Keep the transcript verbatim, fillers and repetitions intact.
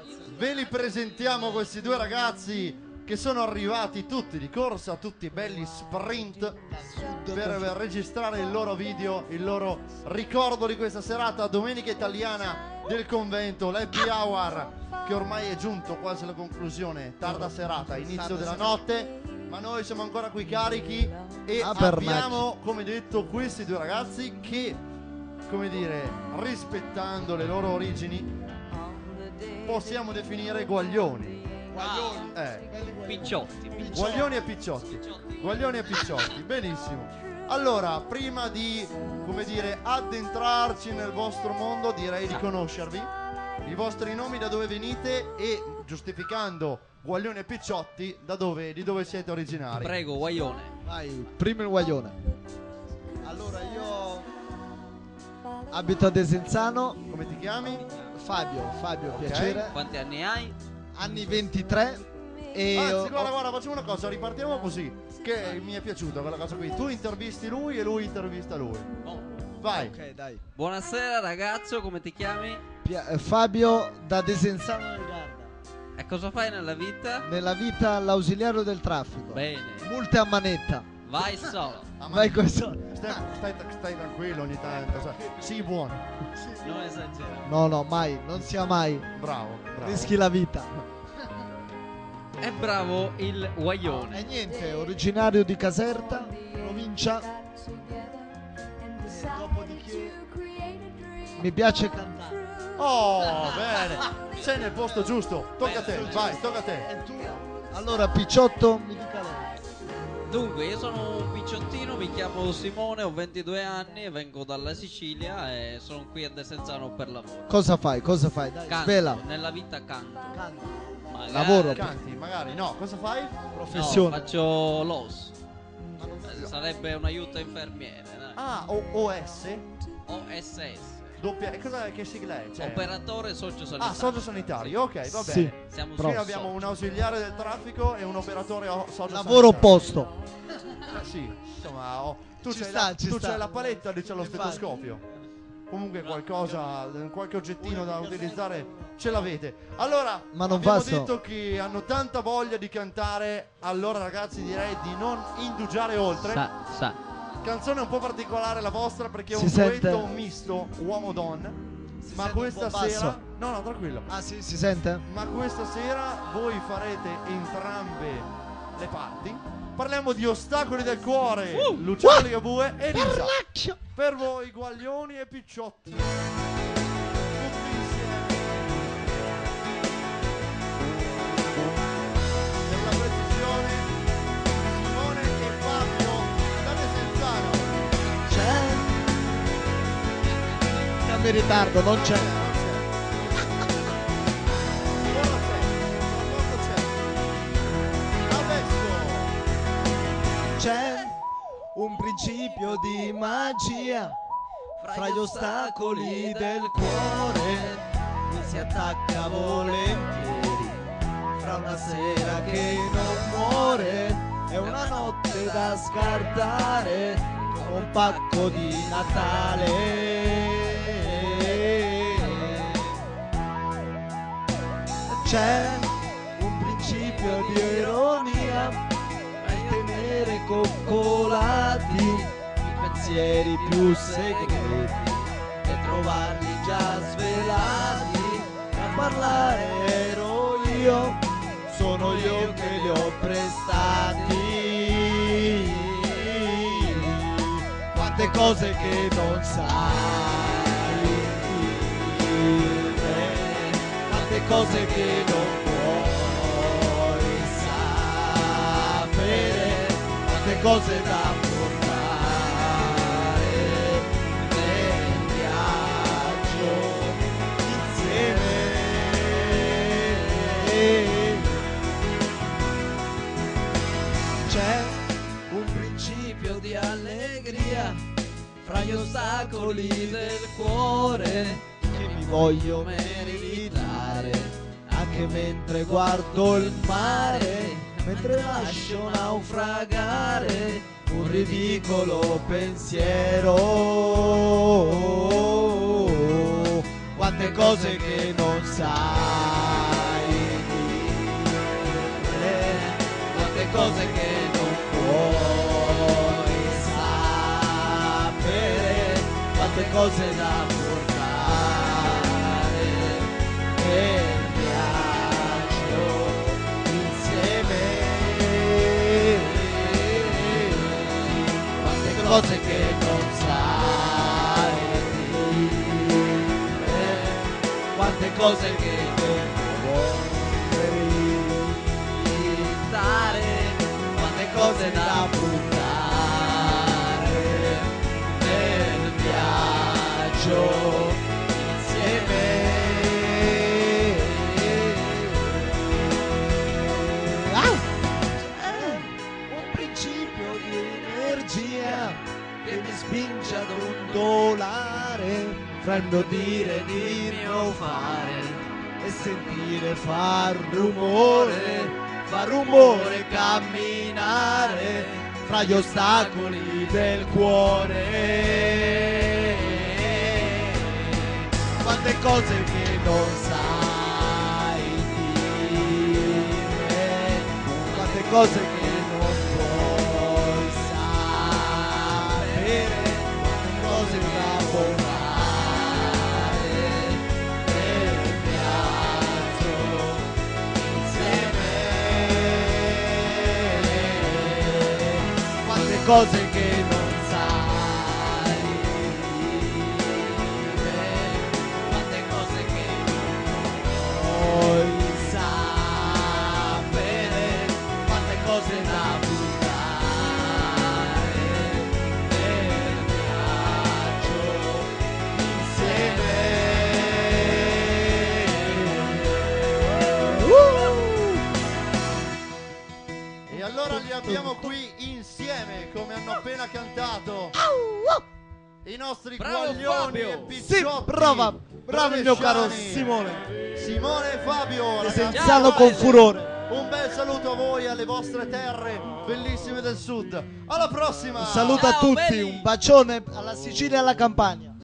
Ve li presentiamo questi due ragazzi che sono arrivati tutti di corsa, tutti belli sprint per registrare il loro video, il loro ricordo di questa serata, domenica italiana del convento, l'happy hour che ormai è giunto quasi alla conclusione, tarda serata, inizio della notte, ma noi siamo ancora qui carichi e abbiamo, come detto, questi due ragazzi che, come dire, rispettando le loro origini, possiamo definire guaglioni. Guaglioni, eh. Picciotti, picciotti. Guaglioni e picciotti. Guaglioni e picciotti, benissimo. Allora, prima di, come dire, addentrarci nel vostro mondo, direi di conoscervi, i vostri nomi, da dove venite e, giustificando Guaglioni e Picciotti, da dove, di dove siete originari. Prego, Guaglione. Vai, primo il Guaglione. Allora, io abito a Desenzano. Come ti chiami? Fabio, Fabio, Okay. piacere. Quanti anni hai? Anni ventitré. E Anzi, ho- guarda, guarda, facciamo una cosa, ripartiamo così, che mi è piaciuta quella cosa qui. Tu intervisti lui e lui intervista lui. Oh. Vai. Ok, dai. Buonasera ragazzo, come ti chiami? Pia- eh, Fabio da Desenzano del Garda. E cosa fai nella vita? Nella vita l'ausiliario del traffico. Bene, Multe a manetta. vai solo. Ah, ma- Vai questo. Stai, stai, stai tranquillo ogni tanto, sai. Sii buono. Non esagerare. No, no, mai, non sia mai. Bravo, bravo. Rischi la vita. È bravo il E Guaglione. niente, originario di Caserta, provincia. E dopodiché mi piace cantare. Oh, bene. Sei nel posto giusto. Tocca a te, vai, tocca a te. E tu? Allora, Picciotto, mi dica lei. Dunque, io sono un picciottino, mi chiamo Simone, ho ventidue anni e vengo dalla Sicilia e sono qui a Desenzano per lavoro. Cosa fai? Cosa fai? Dai, Canto, svela. nella vita canto. Canta. Magari- Lavoro. Canti, magari. No, cosa fai? No, Professione. faccio l'O S. Eh, Sarebbe un aiuto infermiere, dai. Ah, o OS? O S S. Doppia. E cosa, che sigla è? Cioè- Operatore sociosanitario. Ah, sociosanitario, ok, va Sì. bene. Siamo Qui su abbiamo socio. un ausiliare del traffico e un operatore o- sociosanitario. Lavoro opposto. Eh, sì, insomma, oh, tu Ci c'hai sta, la, ci tu sta. c'hai la paletta, lì c'è lo Infatti. stetoscopio. Comunque qualcosa, qualche oggettino da utilizzare ce l'avete. Allora, Ma non abbiamo basta. detto che hanno tanta voglia di cantare. Allora ragazzi, direi di non indugiare oltre. Sa, sa. Canzone un po' particolare la vostra, perché è Si un sente? duetto misto uomo-donna. Si Ma sente un questa po' basso. sera, no no tranquillo, Ah sì, si sente? ma questa sera voi farete entrambe le parti. Parliamo di Ostacoli del cuore, Uh, Luciano Ligabue e Lisa. Per voi Guaglioni e Picciotti. Tutti insieme. Per la precisione, Simone e Fabio da Desenzano. C'è. Siamo in ritardo, non c'è. Ora c'è, tra poco c'è. Adesso. C'è un principio di magia fra gli ostacoli del cuore, mi si attacca volentieri fra una sera che non muore e una notte da scartare come un pacco di Natale. C'è un principio di ironia nel tenere coccolati i pensieri più segreti e trovarli già svelati. A parlare ero io, sono io che li ho prestati. Quante cose che non sai, quante cose che non puoi sapere, quante cose da portare nel viaggio insieme. C'è un principio di allegria fra gli ostacoli del cuore che mi voglio meritare anche mentre guardo il mare, mentre lascio naufragare un ridicolo pensiero. Quante cose che non sai, cose che non puoi sapere, quante cose da portare nel viaggio insieme, quante cose che non sai dire, quante cose che non vuoi dare, quante cose da buttare nel viaggio insieme. Ah! Eh, un principio di energia che mi spinge ad ondolare fra il mio dire ed il mio fare e sentire far rumore, far rumore camminare fra gli ostacoli del cuore. Quante cose che non sai dire, quante cose che non puoi sapere, quante cose da portare nel viaggio insieme, quante cose che non sai dire, quante cose che non puoi sapere, quante cose da buttare nel viaggio insieme. Uh! E allora li abbiamo qui insieme, come hanno appena cantato i nostri Bravo, guaglioni Fabio. e Sì, picciotti. brava, bravo il mio caro bresciani. Simone, Simone e Fabio, ragazzi. licenziato Ciao, con Paese. furore. Un bel saluto a voi, alle vostre terre bellissime del sud. Alla prossima! Un saluto a Ciao, tutti, belli. un bacione alla Sicilia e alla Campania.